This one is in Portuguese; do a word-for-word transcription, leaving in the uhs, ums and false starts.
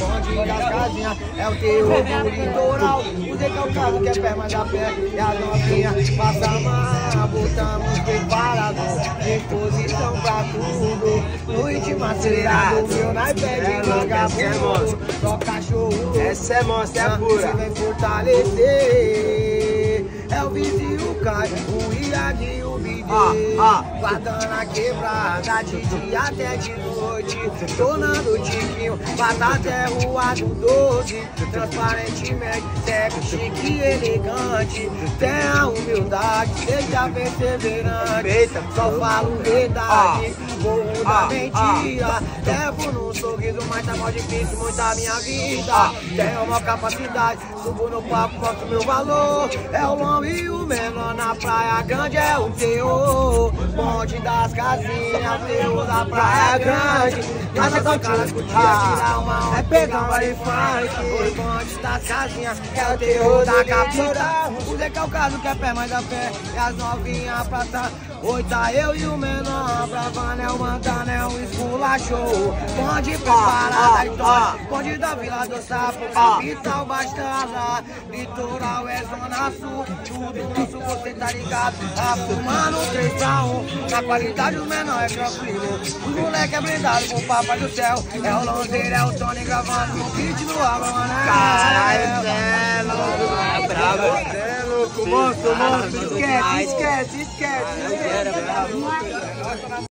bonde das casinhas, é o terror do litoral. Usei calcado que é pé, mas a pé e as novinhas passa a mão, botamos preparador, disposição pra tudo. No ritmo acelerado, meu naipe de vagabundo, só cachorro. Essa é monstro, é pura. Se vem fortalecer, é o vizinho cai, o Iag e o Bidê. Ah, ah. Guardando a quebrada de dia até de noite, tornando tiquinho, bata até rua do doze. Transparentemente, seco, chique e elegante. Tenha humildade, seja perseverante. Só falo verdade, morro da mentira. Levo no sorriso, mas tá mais difícil, muita minha vida. Tenho uma capacidade, subo no papo, mostro meu valor. É o longo e o menor na praia grande, é o terror. Bonde das casinhas, terror da praia grande. Mas essa cara curtia, tirar uma onda, é pegar um baile funk. O bonde das casinhas, é o terror da capital. O decalcado que é pé, mas a pé, e as novinhas pra trás. Oi, tá eu e o menor, bravando é o mandando, é um esculachou. Bonde preparada, então, bonde da Vila do Sapo, capital bastada. Litoral é zona sul, tudo nosso, você tá ligado. Afumando três pra um, na qualidade o menor é tranquilo. Os moleque é blindado com o papai do céu. É o Lonzeiro, é o Tony gravando no beat do Abravanel. Caralho, é louco, é brabo. É louco, monstro, monstro, esquece, esquece, esquece.